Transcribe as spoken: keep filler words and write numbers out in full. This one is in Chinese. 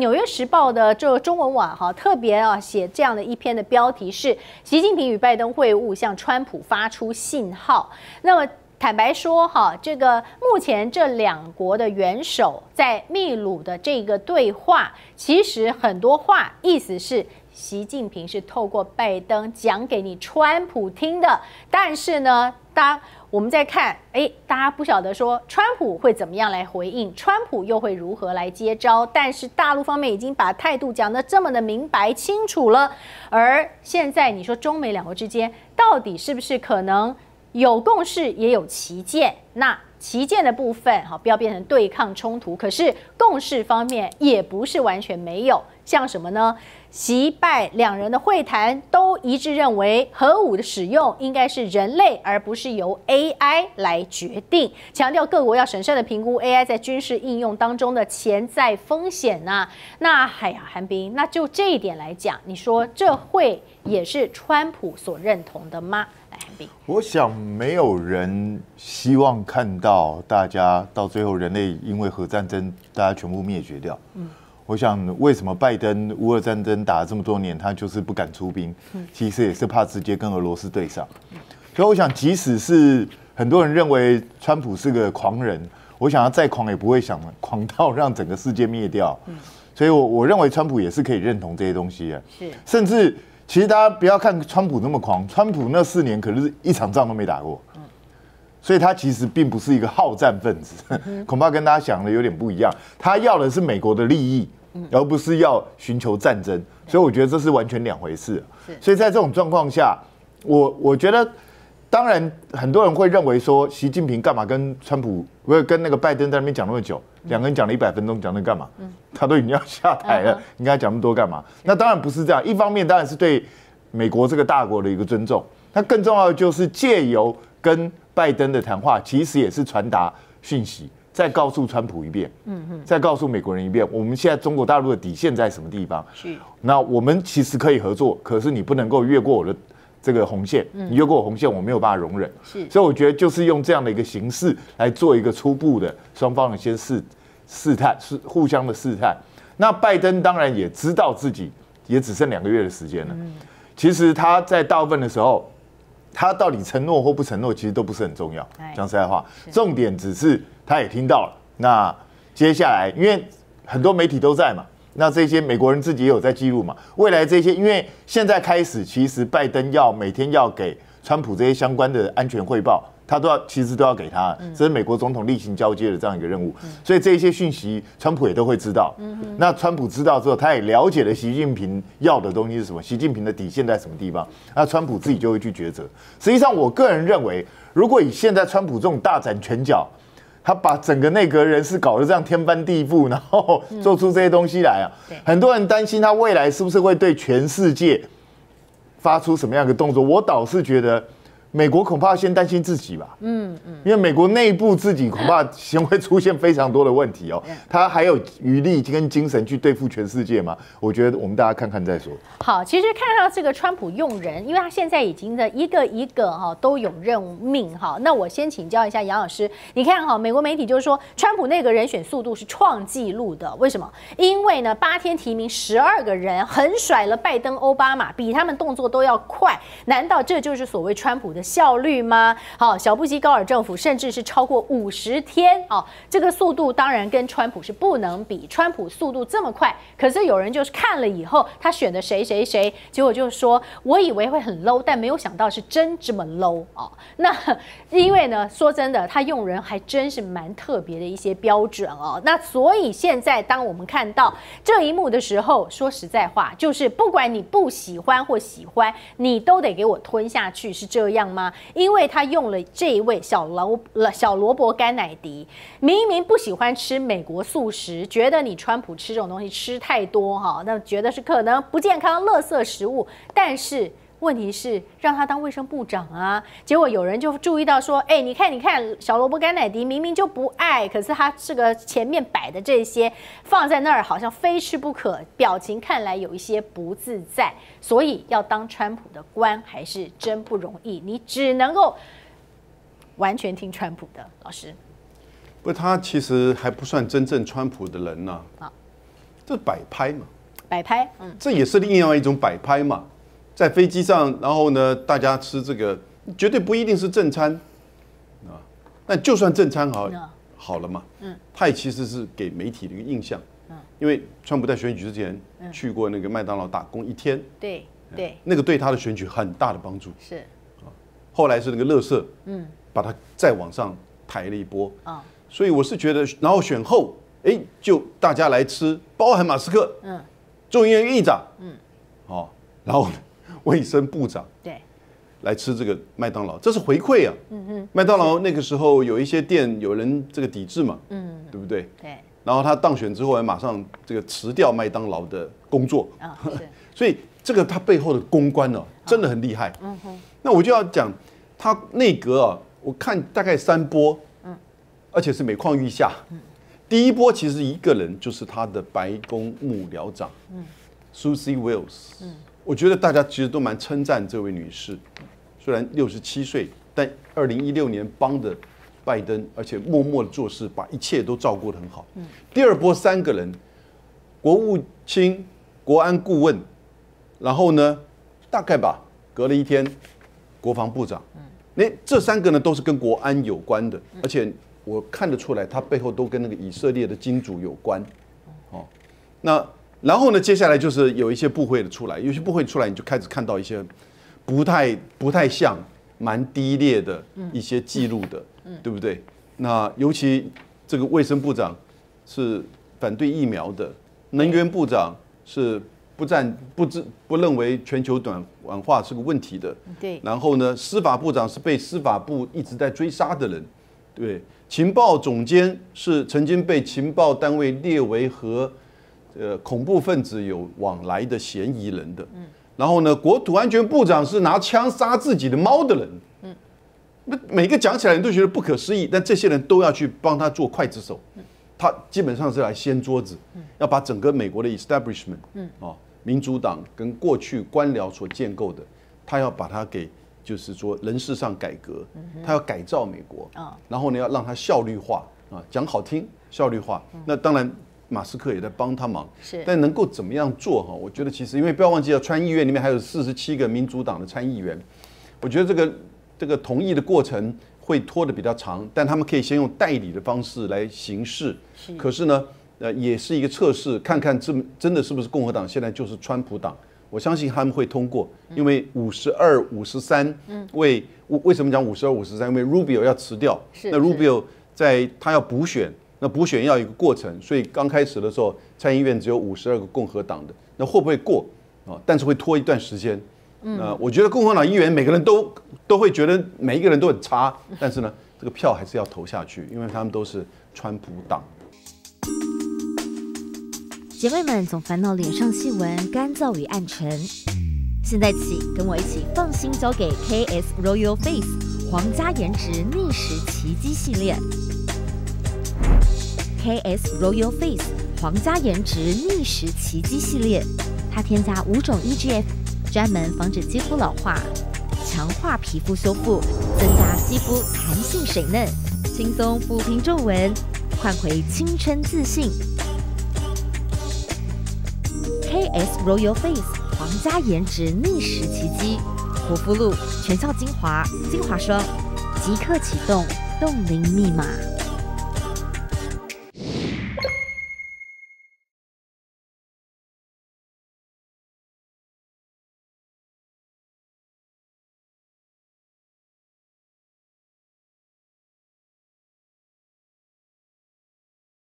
纽约时报》的这个中文网哈特别啊写这样的一篇的标题是习近平与拜登会晤向川普发出信号。那么坦白说哈，这个目前这两国的元首在秘鲁的这个对话，其实很多话意思是习近平是透过拜登讲给你川普听的，但是呢，当我们在看，哎，大家不晓得说川普会怎么样来回应，川普又会如何来接招。但是大陆方面已经把态度讲得这么的明白清楚了，而现在你说中美两国之间到底是不是可能有共识也有歧见？那旗舰的部分，好，不要变成对抗冲突。可是共识方面也不是完全没有，像什么呢？习拜两人的会谈都一致认为，核武的使用应该是人类，而不是由 A I 来决定。强调各国要审慎的评估 A I 在军事应用当中的潜在风险呐、啊。那哎呀，韩冰，那就这一点来讲，你说这会也是川普所认同的吗？ 我想没有人希望看到大家到最后人类因为核战争大家全部灭绝掉。嗯，我想为什么拜登乌俄战争打了这么多年，他就是不敢出兵，其实也是怕直接跟俄罗斯对上。所以我想，即使是很多人认为川普是个狂人，我想他再狂也不会想狂到让整个世界灭掉。所以我我认为川普也是可以认同这些东西的，是甚至。其实大家不要看川普那么狂，川普那四年可是一场仗都没打过，所以他其实并不是一个好战分子，恐怕跟大家想的有点不一样。他要的是美国的利益，而不是要寻求战争，所以我觉得这是完全两回事。所以在这种状况下，我我觉得，当然很多人会认为说，习近平干嘛跟川普，不是跟那个拜登在那边讲那么久，两个人讲了一百分钟，讲那干嘛？他都已经要下台了，你跟他讲那么多干嘛？那当然不是这样。一方面当然是对美国这个大国的一个尊重，那更重要的就是借由跟拜登的谈话，其实也是传达讯息，再告诉川普一遍，再告诉美国人一遍，我们现在中国大陆的底线在什么地方？是，那我们其实可以合作，可是你不能够越过我的这个红线，你越过我红线，我没有办法容忍。是，所以我觉得就是用这样的一个形式来做一个初步的双方的先试。试探是互相的试探，那拜登当然也知道自己也只剩两个月的时间了。其实他在大部分的时候，他到底承诺或不承诺，其实都不是很重要。讲实在话，重点只是他也听到了。那接下来，因为很多媒体都在嘛，那这些美国人自己也有在记录嘛。未来这些，因为现在开始，其实拜登要每天要给川普这些相关的安全汇报。他都要，其实都要给他，这是美国总统例行交接的这样一个任务，所以这些讯息，川普也都会知道。那川普知道之后，他也了解了习近平要的东西是什么，习近平的底线在什么地方，那川普自己就会去抉择。实际上，我个人认为，如果以现在川普这种大展拳脚，他把整个内阁人事搞得这样天翻地覆，然后做出这些东西来啊，很多人担心他未来是不是会对全世界发出什么样的动作。我倒是觉得。美国恐怕先担心自己吧，嗯嗯，因为美国内部自己恐怕先会出现非常多的问题哦，他还有余力跟精神去对付全世界吗？我觉得我们大家看看再说。 好，其实看到这个川普用人，因为他现在已经的一个一个哈都有任命哈，那我先请教一下杨老师，你看哈，美国媒体就是说川普那个人选速度是创纪录的，为什么？因为呢八天提名十二个人，横甩了拜登、奥巴马，比他们动作都要快，难道这就是所谓川普的效率吗？好，小布希高尔政府甚至是超过五十天哦，这个速度当然跟川普是不能比。川普速度这么快，可是有人就是看了以后，他选的谁谁谁，结果就是说，我以为会很 low， 但没有想到是真这么 low 哦。那因为呢，说真的，他用人还真是蛮特别的一些标准哦。那所以现在当我们看到这一幕的时候，说实在话，就是不管你不喜欢或喜欢，你都得给我吞下去，是这样吗？因为他用了这一位小萝小萝卜甘乃迪，明明不喜欢吃美国素食，觉得你川普吃这种东西吃太多哈，那觉得是可能不健康、垃圾食物，但是。问题是让他当卫生部长啊，结果有人就注意到说，哎，你看，你看，小萝卜甘乃迪明明就不爱，可是他这个前面摆的这些放在那儿，好像非吃不可，表情看来有一些不自在，所以要当川普的官还是真不容易，你只能够完全听川普的。老师， 不，他其实还不算真正川普的人呢、啊。 这摆拍嘛， 摆拍，嗯， 这也是另外一种摆拍嘛。在飞机上，然后呢，大家吃这个绝对不一定是正餐啊。那就算正餐好好了嘛，嗯，他也其实是给媒体的一个印象，嗯，因为川普在选举之前去过那个麦当劳打工一天， 对对， 那个对他的选举很大的帮助。 是啊，后来是那个垃圾，嗯，把他再往上抬了一波啊。所以我是觉得，然后选后，哎，就大家来吃，包含马斯克，嗯，众议院议长，嗯，哦，然后卫生部长， 对， 来吃这个麦当劳，这是回馈啊。嗯嗯，麦当劳那个时候有一些店有人这个抵制嘛，嗯，对不对？ 对。 然后他当选之后，还马上这个辞掉麦当劳的工作啊，是。所以这个他背后的公关呢、啊，真的很厉害。嗯哼。那我就要讲他内阁啊，我看大概三波，嗯，而且是每况愈下。嗯。第一波其实一个人就是他的白宫幕僚长，嗯 ，Susie Wiles。嗯。我觉得大家其实都蛮称赞这位女士，虽然六十七岁，但二零一六年帮的拜登，而且默默的做事，把一切都照顾得很好。嗯、第二波三个人，国务卿、国安顾问，然后呢，大概吧，隔了一天，国防部长。那这三个呢都是跟国安有关的，而且我看得出来，他背后都跟那个以色列的金主有关。哦，那。然后呢，接下来就是有一些部会的出来，有些部会出来，你就开始看到一些不太不太像、蛮低劣的一些记录的，嗯、对不对？那尤其这个卫生部长是反对疫苗的，能源部长是不赞不知不认为全球暖暖化是个问题的， 对。 然后呢，司法部长是被司法部一直在追杀的人，对。情报总监是曾经被情报单位列为和呃，恐怖分子有往来的嫌疑人的，嗯，然后呢，国土安全部长是拿枪杀自己的猫的人，嗯，那每个讲起来你都觉得不可思议，但这些人都要去帮他做刽子手，他基本上是来掀桌子，要把整个美国的 establishment， 嗯，哦，民主党跟过去官僚所建构的，他要把它给就是说人事上改革，他要改造美国，啊，然后呢要让它效率化啊，讲好听效率化，那当然。马斯克也在帮他忙， 是， 但能够怎么样做哈？我觉得其实，因为不要忘记了，参议院里面还有四十七个民主党的参议员，我觉得这个这个同意的过程会拖得比较长，但他们可以先用代理的方式来行事。是，可是呢，呃，也是一个测试，看看这真的是不是共和党现在就是川普党。我相信他们会通过，因为五十二、五十三，嗯，为为什么讲五十二、五十三？因为 Rubio 要辞掉，那 Rubio 在他要补选。那补选要有一个过程，所以刚开始的时候，参议院只有五十二个共和党的，那会不会过啊？但是会拖一段时间。嗯，我觉得共和党议员每个人都都会觉得每一个人都很差，但是呢，这个票还是要投下去，因为他们都是川普党。 姐妹们总烦恼脸上细纹、干燥与暗沉，现在起跟我一起放心交给 K S Royal Face 皇家颜值逆时奇迹系列。K S Royal Face 皇家颜值逆时奇迹系列，它添加五种 E G F， 专门防止肌肤老化，强化皮肤修复，增加肌肤弹性水嫩，轻松抚平皱纹，换回青春自信。K S Royal Face 皇家颜值逆时奇迹，护肤露、全效精华、精华霜，即刻启动冻龄密码。